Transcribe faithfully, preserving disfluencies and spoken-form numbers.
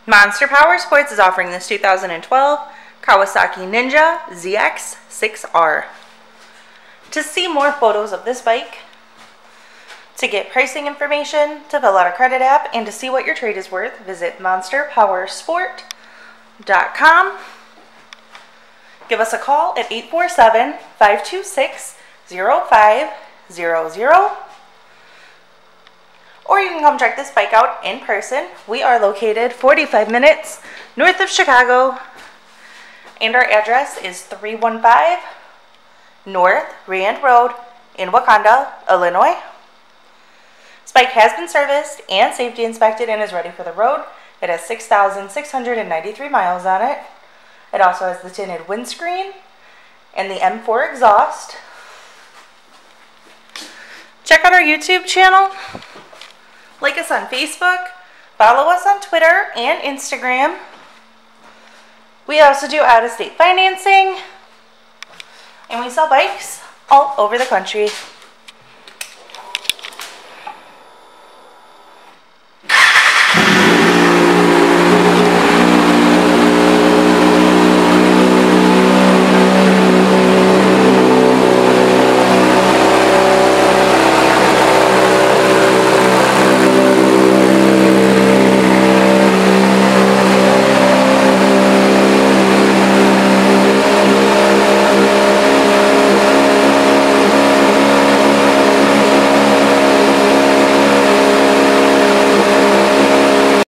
Monster Powersports is offering this two thousand twelve Kawasaki Ninja Z X six R. To see more photos of this bike, to get pricing information, to fill out a credit app, and to see what your trade is worth, visit monster powersport dot com. Give us a call at eight four seven, five two six, zero five zero zero. Or you can come check this bike out in person. We are located forty-five minutes north of Chicago, and our address is three one five North Rand Road in Wauconda, Illinois. This bike has been serviced and safety inspected and is ready for the road. It has six thousand six hundred ninety-three miles on it. It also has the tinted windscreen and the M four exhaust. Check out our YouTube channel. Like us on Facebook, follow us on Twitter and Instagram. We also do out-of-state financing, and we sell bikes all over the country.